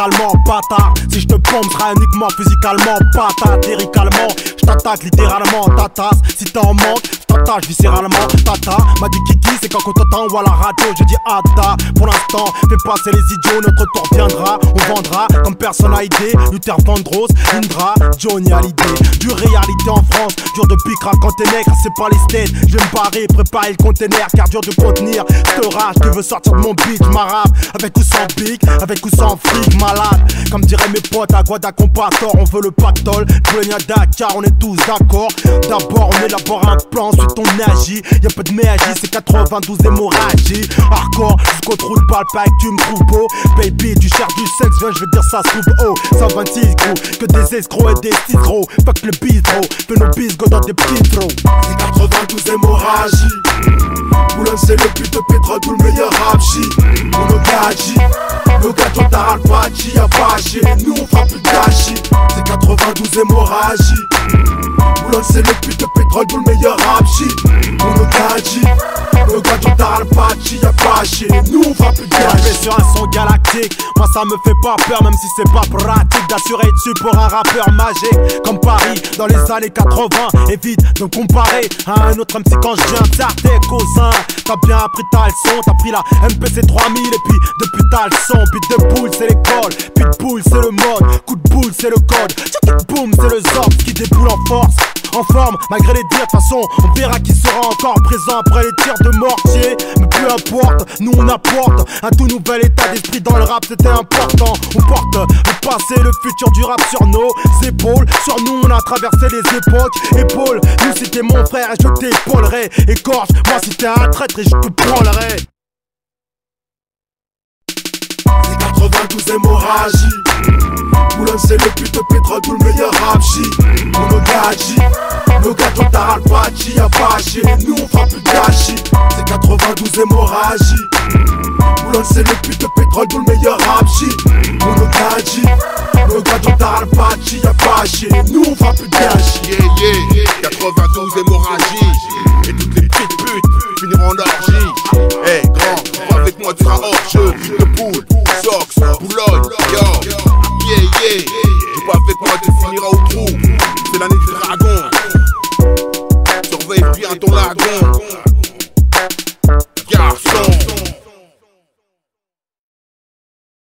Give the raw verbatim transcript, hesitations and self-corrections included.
lyricalement, bâtard. Si je te pompe, sera uniquement physicalement, patate. Lyricalement, je t'attaque littéralement, tatas. Si t'es en manque, je t'attache viscéralement, tata. M'a dit Kiki, c'est quand on t'entend ou à la radio, je dis Ada. Pour l'instant, fais passer les idiots, notre tour viendra. On vendra comme personne à idée. Luther Vandross, Indra, Johnny Hallyday. Du réalité en France, dur de pique quand t'es nègre, c'est pas les states. Je vais me barrer, préparer le container, car dur de contenir. Cette rage qui veut sortir de mon beat, m'arabe. Avec ou sans bic, avec ou sans fric, malade. Comme diraient mes potes à Guadacompator, on veut le pactole. Bologna Dakar, on est tous d'accord. D'abord, on élabore un plan, ensuite on agit. Y'a pas de magie, c'est quatre-vingt-douze hémorragies. Hardcore, jusqu'au trou de balle, pas que tu me trouves beau. Baby, tu cherches du sexe, viens, je veux dire ça se trouve haut. cent vingt-six gros, que des escrocs et des citros. Fuck le bistro, fais nos bisgos dans des petits trous. C'est quatre-vingt-douze hémorragies. Boulogne c'est le but de pétrole, tout le meilleur rapchi. On nos gadgets, nos gadgets t'as Alphachi, y'a pas chez nous on fera plus de gâchis. C'est quatre-vingt-douze hémorragies. Boulogne c'est le but de pétrole, tout le meilleur rapchi. On nos gadgets, nos gadgets t'as Alphachi, y'a pas chez nous on fera plus de gâchis. Sur un son galactique, moi ça me fait pas peur, même si c'est pas pratique d'assurer dessus pour un rappeur magique comme Paris dans les années quatre-vingts. Évite de comparer à un autre M C quand je viens de faire tes cousins. T'as bien appris ta leçon, t'as pris la M P C trois mille et puis depuis t'as le son. Beat de boule c'est l'école, pitbull c'est le mode, coup de boule c'est le code, tchik boom c'est le zord qui déboule en force. En forme, malgré les dires, de toute façon, on verra qui sera encore présent après les tirs de mortier. Mais peu importe, nous on apporte un tout nouvel état d'esprit dans le rap, c'était important. On porte le passé, le futur du rap sur nos épaules. Sur nous, on a traversé les époques. Épaule, nous si t'es mon frère et je t'épaulerai. Écorche, moi si t'es un traître et je te prendrai. C'est quatre-vingt-douze hémorragies. Boulogne c'est le but de pétrole, tout le meilleur rapchi. On nos gadgets, nos gadgets t'as Alphachi, y'a pas chez nous on fera plus de gâchis. C'est quatre-vingt-douze hémorragies. Boulogne c'est le but de pétrole, tout le meilleur rapchi. On nos gadgets, nos gadgets t'as Alphachi, y'a pas chez nous on fera plus de gâchis. Yeah yeah, quatre-vingt-douze hémorragies. Et toutes les petites putes finiront en orgie. Hey grand, avec moi tu seras hors jeu. De boule, Sox, Boulogne, yo. Yeah yeah, joue pas avec moi tu finiras au trou. C'est l'année du dragon. Surveille bien ton lagon.